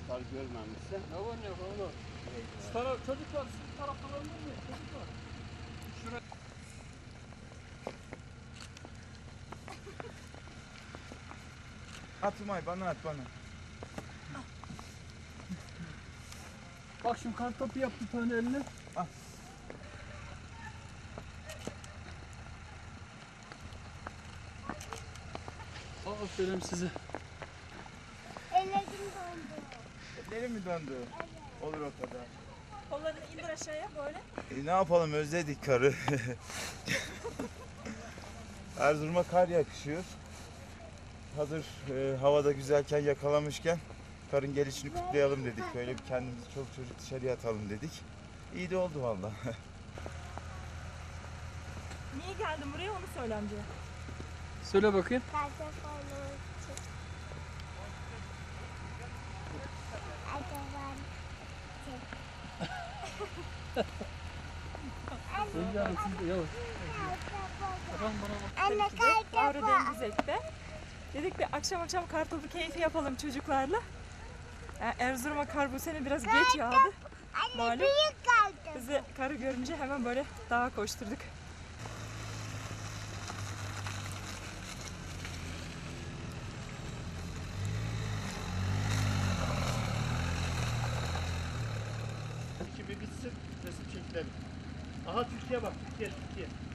kar görmemişse. Ne var ne yok oğlum? Şu taraf çocuklar, şu taraftan alınır mı? Çocuklar. Şuraya. At Umay, bana at bana. Bak şimdi kar topu yap bir tane eline. Al. Aferin size. Ellerim dondu. Ellerim mi döndü? Evet. Olur o kadar. Kollarını indir aşağıya böyle. Ne yapalım, özledik karı. Erzurum'a kar yakışıyor. Hazır havada güzelken, yakalamışken karın gelişini kutlayalım dedik. Böyle bir kendimizi çok çocuk dışarıya atalım dedik. İyi de oldu valla. Niye geldin buraya onu söyle amca. Söyle bakayım. Kalacak olur. Sevgilim siz de yavaş. Bakalım bana bak. Anne Avru kalacak. Dengizek'te. Dedik bir akşam akşam kar topu keyfi yapalım çocuklarla. Yani Erzurum'a kar bu sene biraz geç yağdı. Anne Malum. büyük kaldı. Biz de karı görünce hemen böyle dağa koşturduk. Bir bitsin, resim çekilelim. Aha Türkiye bak, Türkiye.